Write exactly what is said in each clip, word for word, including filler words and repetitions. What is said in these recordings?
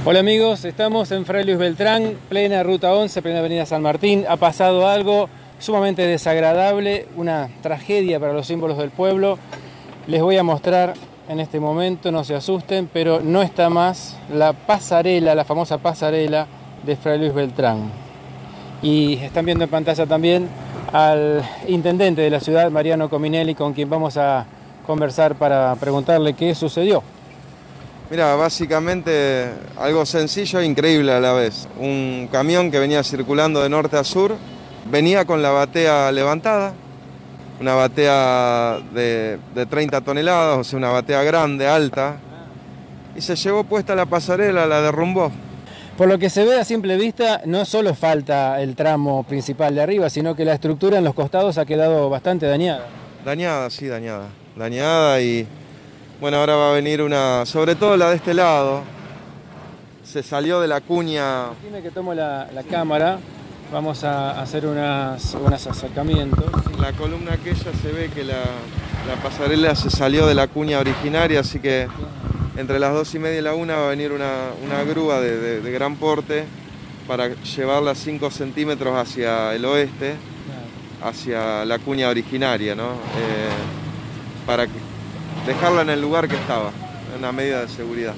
Hola amigos, estamos en Fray Luis Beltrán, plena Ruta once, plena Avenida San Martín. Ha pasado algo sumamente desagradable, una tragedia para los símbolos del pueblo. Les voy a mostrar en este momento, no se asusten, pero no está más la pasarela, la famosa pasarela de Fray Luis Beltrán. Y están viendo en pantalla también al intendente de la ciudad, Mariano Cominelli, con quien vamos a conversar para preguntarle qué sucedió. Mira, básicamente algo sencillo e increíble a la vez. Un camión que venía circulando de norte a sur, venía con la batea levantada, una batea de, de treinta toneladas, o sea, una batea grande, alta, y se llevó puesta la pasarela, la derrumbó. Por lo que se ve a simple vista, no solo falta el tramo principal de arriba, sino que la estructura en los costados ha quedado bastante dañada. Dañada, sí, dañada. Dañada y... Bueno, ahora va a venir una, sobre todo la de este lado, se salió de la cuña. Dime que tomo la, la cámara, vamos a hacer unas, unos acercamientos. La columna aquella se ve que la, la pasarela se salió de la cuña originaria, así que entre las dos y media y la una va a venir una, una grúa de, de, de gran porte para llevarla cinco centímetros hacia el oeste, hacia la cuña originaria, ¿no? Eh, para que dejarla en el lugar que estaba, una medida de seguridad.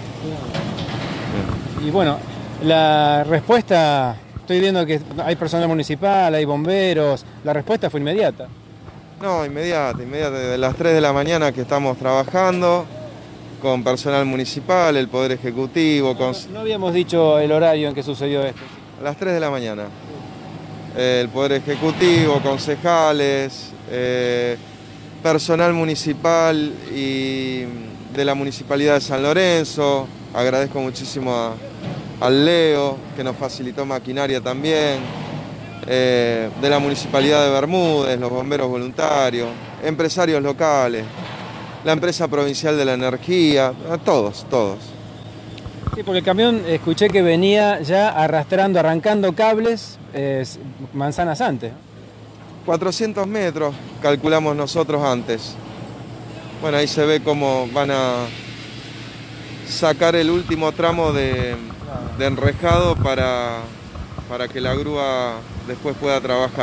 Y bueno, la respuesta, estoy viendo que hay personal municipal, hay bomberos, la respuesta fue inmediata. No, inmediata, inmediata, desde las tres de la mañana que estamos trabajando con personal municipal, el Poder Ejecutivo. Con... No, no habíamos dicho el horario en que sucedió esto. A las tres de la mañana. El Poder Ejecutivo, concejales, eh, personal municipal y de la Municipalidad de San Lorenzo. Agradezco muchísimo a, al Leo, que nos facilitó maquinaria también, eh, de la Municipalidad de Bermúdez, los bomberos voluntarios, empresarios locales, la empresa provincial de la energía, todos, todos. Sí, porque el camión escuché que venía ya arrastrando, arrancando cables eh, manzanas antes. cuatrocientos metros calculamos nosotros antes. Bueno, ahí se ve cómo van a sacar el último tramo de, de enrejado para, para que la grúa después pueda trabajar.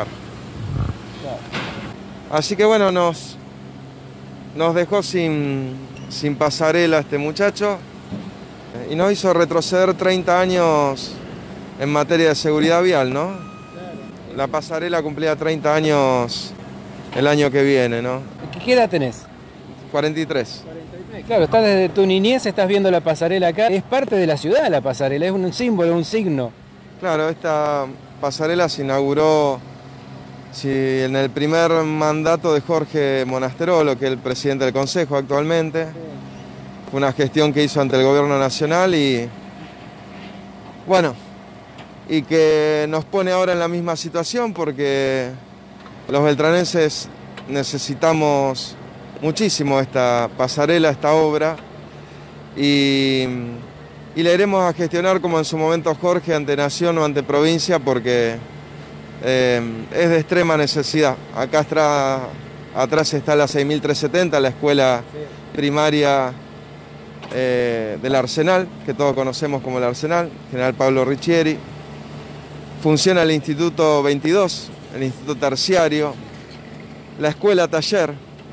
Así que bueno, nos, nos dejó sin, sin pasarela este muchacho y nos hizo retroceder treinta años en materia de seguridad vial, ¿no? La pasarela cumplía treinta años el año que viene, ¿no? ¿Qué edad tenés? cuarenta y tres. cuarenta y tres. Claro, estás desde tu niñez, estás viendo la pasarela acá. Es parte de la ciudad la pasarela, es un símbolo, un signo. Claro, esta pasarela se inauguró sí, en el primer mandato de Jorge Monasterolo, que es el presidente del Consejo actualmente. Sí. Fue una gestión que hizo ante el Gobierno Nacional y... Bueno... y que nos pone ahora en la misma situación porque los beltranenses necesitamos muchísimo esta pasarela, esta obra, y, y la iremos a gestionar como en su momento Jorge ante Nación o ante provincia porque eh, es de extrema necesidad. Acá atrás, atrás está la seis mil trescientos setenta, la escuela primaria eh, del Arsenal, que todos conocemos como el Arsenal, General Pablo Riccieri. Funciona el Instituto veintidós, el Instituto Terciario, la Escuela Taller,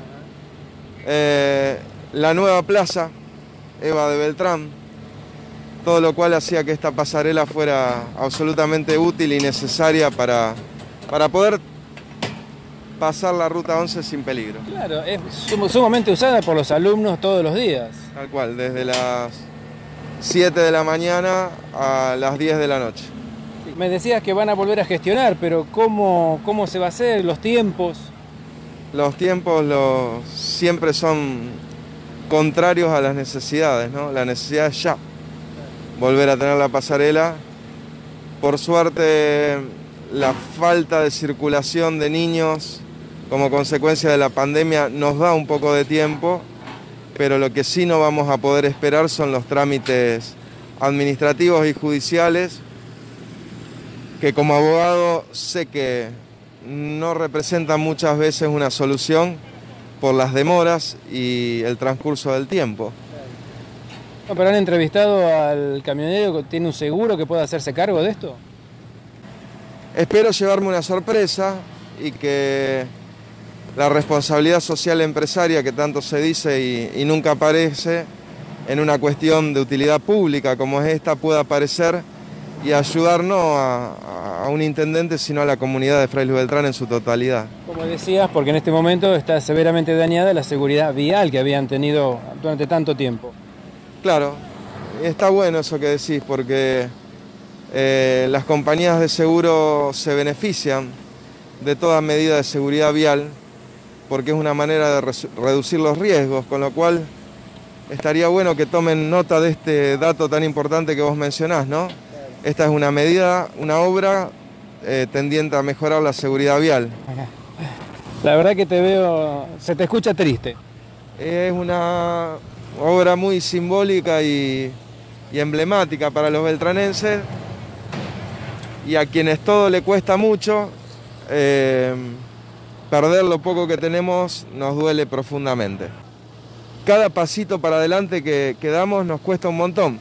eh, la nueva plaza, Eva de Beltrán, todo lo cual hacía que esta pasarela fuera absolutamente útil y necesaria para, para poder pasar la Ruta once sin peligro. Claro, es sumamente usada por los alumnos todos los días. Tal cual, desde las siete de la mañana a las diez de la noche. Me decías que van a volver a gestionar, pero ¿cómo, cómo se va a hacer? ¿Los tiempos? Los tiempos los, siempre son contrarios a las necesidades, ¿no? La necesidad es ya. Volver a tener la pasarela. Por suerte, la falta de circulación de niños como consecuencia de la pandemia nos da un poco de tiempo, pero lo que sí no vamos a poder esperar son los trámites administrativos y judiciales, que como abogado sé que no representan muchas veces una solución por las demoras y el transcurso del tiempo. No, ¿pero han entrevistado al camionero? ¿Tiene un seguro que pueda hacerse cargo de esto? Espero llevarme una sorpresa y que la responsabilidad social empresaria que tanto se dice y, y nunca aparece en una cuestión de utilidad pública como es esta pueda aparecer y ayudar no a, a un intendente sino a la comunidad de Fray Luis Beltrán en su totalidad. Como decías, porque en este momento está severamente dañada la seguridad vial que habían tenido durante tanto tiempo. Claro, está bueno eso que decís porque eh, las compañías de seguro se benefician de toda medida de seguridad vial porque es una manera de re reducir los riesgos, con lo cual estaría bueno que tomen nota de este dato tan importante que vos mencionás, ¿no? Esta es una medida, una obra eh, tendiente a mejorar la seguridad vial. La verdad que te veo, se te escucha triste. Es una obra muy simbólica y, y emblemática para los beltranenses y a quienes todo le cuesta mucho, eh, perder lo poco que tenemos nos duele profundamente. Cada pasito para adelante que, que damos nos cuesta un montón.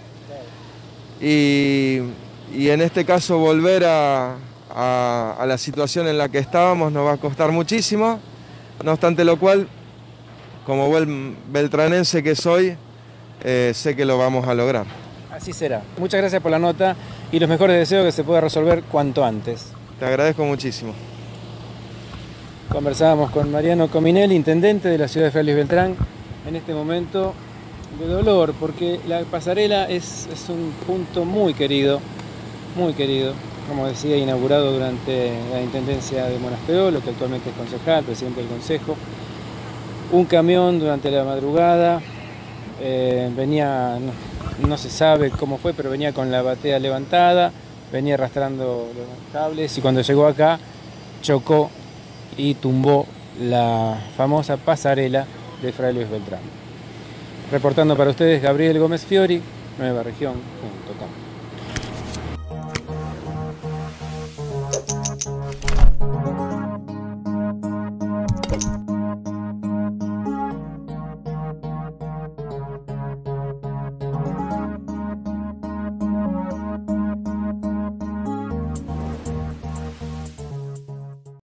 Y, y en este caso volver a, a, a la situación en la que estábamos nos va a costar muchísimo. No obstante lo cual, como buen beltranense que soy, eh, sé que lo vamos a lograr. Así será. Muchas gracias por la nota y los mejores deseos que se pueda resolver cuanto antes. Te agradezco muchísimo. Conversábamos con Mariano Cominelli, intendente de la ciudad de Fray Luis Beltrán, en este momento de dolor, porque la pasarela es, es un punto muy querido, muy querido, como decía, inaugurado durante la intendencia de Monasteolo, que actualmente es concejal, presidente del consejo. Un camión durante la madrugada, eh, venía, no, no se sabe cómo fue, pero venía con la batea levantada, venía arrastrando los cables y cuando llegó acá chocó y tumbó la famosa pasarela de Fray Luis Beltrán. Reportando para ustedes Gabriel Gómez Fiori, nueva región punto com.